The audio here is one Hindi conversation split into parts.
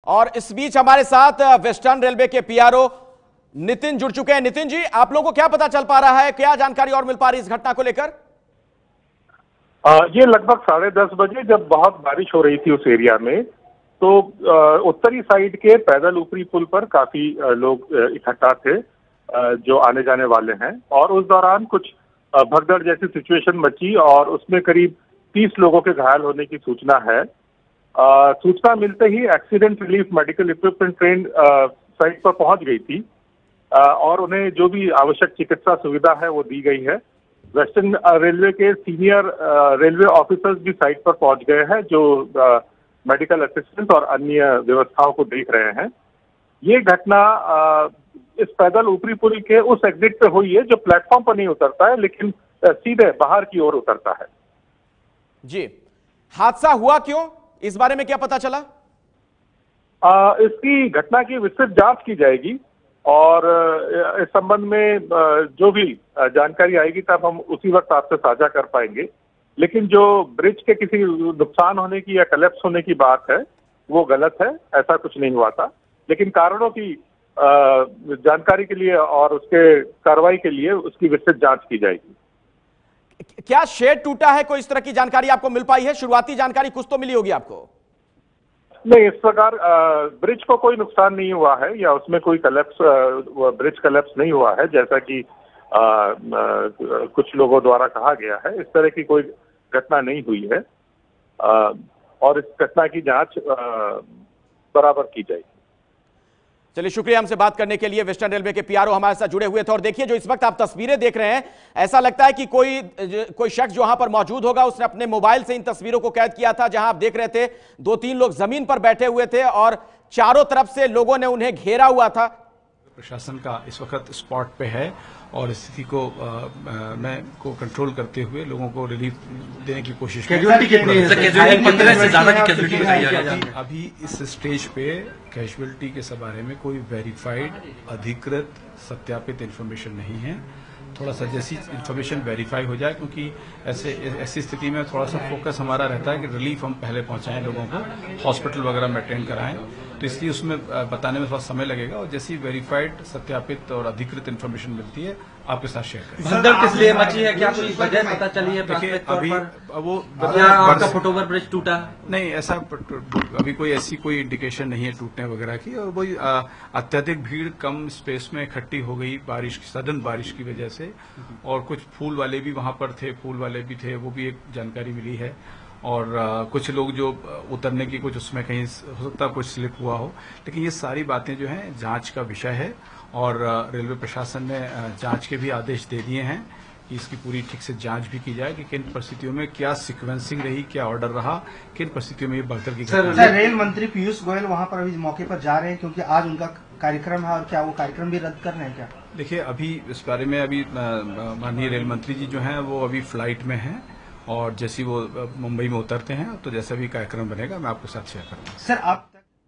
और इस बीच हमारे साथ वेस्टर्न रेलवे के पीआरओ नितिन जुड़ चुके हैं। नितिन जी, आप लोगों को क्या पता चल पा रहा है, क्या जानकारी और मिल पा रही है इस घटना को लेकर? ये लगभग 10:30 बजे जब बहुत बारिश हो रही थी उस एरिया में, तो उत्तरी साइड के पैदल ऊपरी पुल पर काफी लोग इकट्ठा थे जो आने जाने वाले हैं, और उस दौरान कुछ भगदड़ जैसी सिचुएशन मची और उसमें करीब 30 लोगों के घायल होने की सूचना है। सूचना मिलते ही accident relief medical equipment train site पर पहुंच गई थी और उन्हें जो भी आवश्यक चिकित्सा सुविधा है वो दी गई है। वेस्टर्न रेलवे के सीनियर रेलवे ऑफिसर्स भी साइट पर पहुंच गए हैं जो मेडिकल असिस्टेंस और अन्य व्यवस्थाओं को देख रहे हैं। ये घटना इस पैदल ऊपरी पुल के उस एग्जिट पे हुई है जो प्लेटफॉर्म पर नहीं उतरता है लेकिन सीधे बाहर की ओर उतरता है। जी, हादसा हुआ क्यों, इस बारे में क्या पता चला? इसकी घटना की विस्तृत जांच की जाएगी और इस संबंध में जो भी जानकारी आएगी तब हम उसी वक्त आपसे साझा कर पाएंगे। लेकिन जो ब्रिज के किसी नुकसान होने की या कलेप्स होने की बात है वो गलत है, ऐसा कुछ नहीं हुआ था। लेकिन कारणों की जानकारी के लिए और उसके कार्रवाई के लिए उसकी विस्तृत जांच की जाएगी। क्या शेड टूटा है, कोई इस तरह की जानकारी आपको मिल पाई है? शुरुआती जानकारी कुछ तो मिली होगी आपको। नहीं, इस प्रकार ब्रिज को कोई नुकसान नहीं हुआ है या उसमें कोई कलेप्स ब्रिज कलेप्स नहीं हुआ है जैसा कि कुछ लोगों द्वारा कहा गया है। इस तरह की कोई घटना नहीं हुई है और इस घटना की जांच बराबर की जाएगी। चलिए, शुक्रिया हमसे बात करने के लिए। वेस्टर्न रेलवे के पीआरओ हमारे साथ जुड़े हुए थे। और देखिए, जो इस वक्त आप तस्वीरें देख रहे हैं, ऐसा लगता है कि कोई शख्स जो वहां पर मौजूद होगा उसने अपने मोबाइल से इन तस्वीरों को कैद किया था। जहां आप देख रहे थे 2-3 लोग जमीन पर बैठे हुए थे और चारों तरफ से लोगों ने उन्हें घेरा हुआ था। प्रशासन का इस वक्त स्पॉट पे है और स्थिति को कंट्रोल करते हुए लोगों को रिलीफ देने की कोशिश कर रहे हैं। अभी इस स्टेज पे कैजुअलिटी के बारे में कोई वेरीफाइड, अधिकृत, सत्यापित इंफॉर्मेशन नहीं है। थोड़ा सा जैसी इंफॉर्मेशन वेरीफाई हो जाए, क्योंकि ऐसी स्थिति में थोड़ा सा फोकस हमारा रहता है कि रिलीफ हम पहले पहुंचाएं लोगों को, हॉस्पिटल वगैरह में अटेंड कराएं, तो इसलिए उसमें बताने में थोड़ा समय लगेगा। और जैसी वेरीफाइड, सत्यापित और अधिकृत इन्फॉर्मेशन मिलती है आपके साथ शेयर करें। भगदड़ किस लिए मची है, क्या कोई वजह पता चली है? देखिए, अभी वो आपका फुटओवर ब्रिज टूटा नहीं, ऐसा अभी कोई ऐसी कोई इंडिकेशन नहीं है टूटने वगैरह की। और वही अत्यधिक भीड़ कम स्पेस में इकट्ठी हो गई सडन बारिश की वजह से, और कुछ फूल वाले भी वहां पर थे, फूल वाले भी थे, वो भी एक जानकारी मिली है। और कुछ लोग जो उतरने की कुछ उसमें कहीं हो सकता है कुछ स्लिप हुआ हो, लेकिन ये सारी बातें जो हैं जांच का विषय है। और रेलवे प्रशासन ने जांच के भी आदेश दे दिए हैं कि इसकी पूरी ठीक से जांच भी की जाए कि किन परिस्थितियों में क्या सीक्वेंसिंग रही, क्या ऑर्डर रहा, किन परिस्थितियों में ये भगदड़ की घटना। रेल मंत्री पीयूष गोयल वहां पर अभी मौके पर जा रहे हैं क्योंकि आज उनका कार्यक्रम है, और क्या वो कार्यक्रम भी रद्द कर रहे हैं क्या? देखिए, अभी इस बारे में अभी माननीय रेल मंत्री जी जो हैं वो अभी फ्लाइट में हैं, और जैसे वो मुंबई में उतरते हैं तो जैसा भी कार्यक्रम बनेगा मैं आपके साथ शेयर करूंगा। सर, आप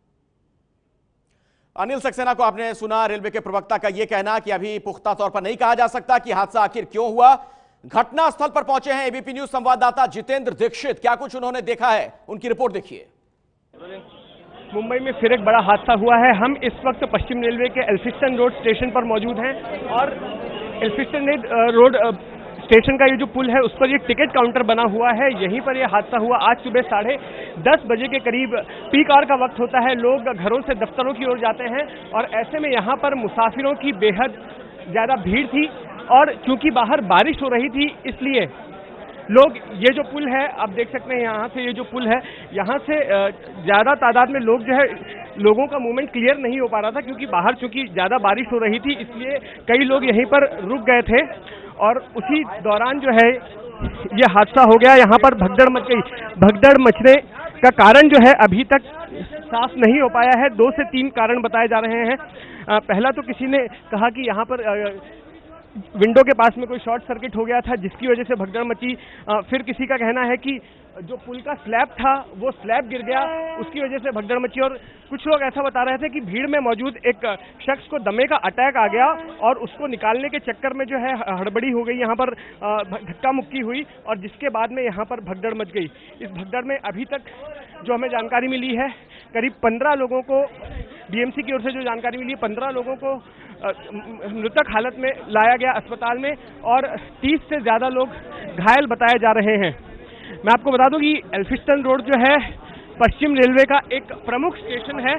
अनिल सक्सेना को आपने सुना, रेलवे के प्रवक्ता का यह कहना कि अभी पुख्ता तौर पर नहीं कहा जा सकता कि हादसा आखिर क्यों हुआ। घटना स्थल पर पहुंचे हैं एबीपी न्यूज संवाददाता जितेंद्र दीक्षित। क्या कुछ उन्होंने देखा है, उनकी रिपोर्ट देखिए। मुंबई में फिर एक बड़ा हादसा हुआ है। हम इस वक्त पश्चिम रेलवे के एल्फिंस्टन रोड स्टेशन पर मौजूद हैं और एल्फिंस्टन रोड स्टेशन का ये जो पुल है उस पर ये टिकट काउंटर बना हुआ है। यहीं पर ये हादसा हुआ। आज सुबह 10:30 बजे के करीब पीक आवर का वक्त होता है, लोग घरों से दफ्तरों की ओर जाते हैं और ऐसे में यहाँ पर मुसाफिरों की बेहद ज़्यादा भीड़ थी। और चूंकि बाहर बारिश हो रही थी इसलिए लोग, ये जो पुल है आप देख सकते हैं, यहाँ से ये जो पुल है यहाँ से ज़्यादा तादाद में लोग जो है, लोगों का मूवमेंट क्लियर नहीं हो पा रहा था क्योंकि बाहर चूंकि ज़्यादा बारिश हो रही थी, इसलिए कई लोग यहीं पर रुक गए थे और उसी दौरान जो है ये हादसा हो गया। यहाँ पर भगदड़ मच गई। भगदड़ मचने का कारण जो है अभी तक साफ नहीं हो पाया है। 2 से 3 कारण बताए जा रहे हैं। पहला तो किसी ने कहा कि यहाँ पर विंडो के पास में कोई शॉर्ट सर्किट हो गया था जिसकी वजह से भगदड़ मची। फिर किसी का कहना है कि जो पुल का स्लैब था वो स्लैब गिर गया, उसकी वजह से भगदड़ मची। और कुछ लोग ऐसा बता रहे थे कि भीड़ में मौजूद एक शख्स को दमे का अटैक आ गया और उसको निकालने के चक्कर में जो है हड़बड़ी हो गई, यहाँ पर धक्का मुक्की हुई और जिसके बाद में यहाँ पर भगदड़ मच गई। इस भगदड़ में अभी तक जो हमें जानकारी मिली है, करीब 15 लोगों को बीएमसी की ओर से जो जानकारी मिली है, 15 लोगों को मृतक हालत में लाया गया अस्पताल में और 30 से ज्यादा लोग घायल बताए जा रहे हैं। मैं आपको बता दूं कि एल्फिंस्टन रोड जो है पश्चिम रेलवे का एक प्रमुख स्टेशन है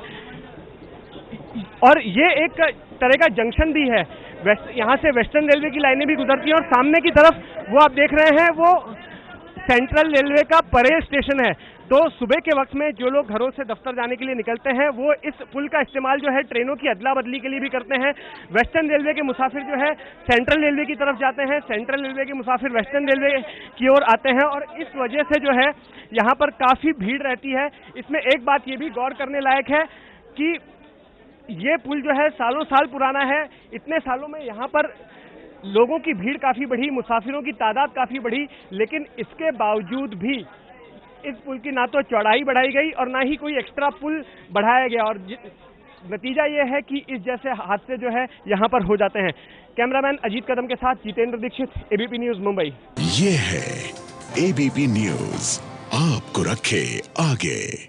और ये एक तरह का जंक्शन भी है। यहाँ से वेस्टर्न रेलवे की लाइनें भी गुजरती हैं और सामने की तरफ वो आप देख रहे हैं वो सेंट्रल रेलवे का परेल स्टेशन है। तो सुबह के वक्त में जो लोग घरों से दफ्तर जाने के लिए निकलते हैं वो इस पुल का इस्तेमाल जो है ट्रेनों की अदला बदली के लिए भी करते हैं। वेस्टर्न रेलवे के मुसाफिर जो है सेंट्रल रेलवे की तरफ जाते हैं, सेंट्रल रेलवे के मुसाफिर वेस्टर्न रेलवे की ओर आते हैं और इस वजह से जो है यहाँ पर काफ़ी भीड़ रहती है। इसमें एक बात ये भी गौर करने लायक है कि ये पुल जो है सालों साल पुराना है। इतने सालों में यहाँ पर लोगों की भीड़ काफ़ी बढ़ी, मुसाफिरों की तादाद काफ़ी बढ़ी, लेकिन इसके बावजूद भी इस पुल की ना तो चौड़ाई बढ़ाई गई और ना ही कोई एक्स्ट्रा पुल बढ़ाया गया और नतीजा ये है कि इस जैसे हादसे जो है यहाँ पर हो जाते हैं। कैमरामैन अजीत कदम के साथ जितेंद्र दीक्षित, एबीपी न्यूज मुंबई। ये है एबीपी न्यूज, आपको रखे आगे।